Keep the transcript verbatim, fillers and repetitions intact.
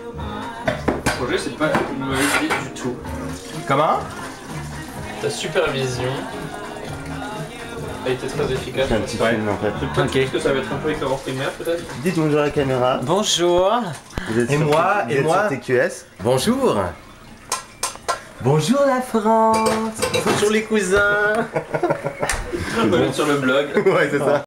Le projet, c'est pas une mauvaise idée du tout. Comment? Ta supervision a été très efficace. C'est un petit Ouais. film en fait. Peut-être Ok. que ça va être un peu écœurant primaire, peut-être. Dites bonjour à la caméra. Bonjour. Vous êtes Et sur- moi, vous et êtes moi sur T Q S. Bonjour. Bonjour la France. Bonjour les cousins. On va mettre sur le blog. Ouais, c'est ça.